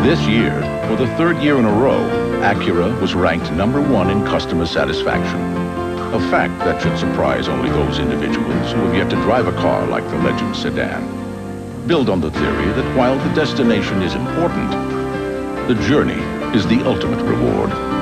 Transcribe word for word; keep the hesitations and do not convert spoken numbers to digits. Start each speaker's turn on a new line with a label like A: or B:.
A: This year, for the third year in a row, Acura was ranked number one in customer satisfaction. A fact that should surprise only those individuals who have yet to drive a car like the Legend sedan. Build on the theory that while the destination is important, the journey is the ultimate reward.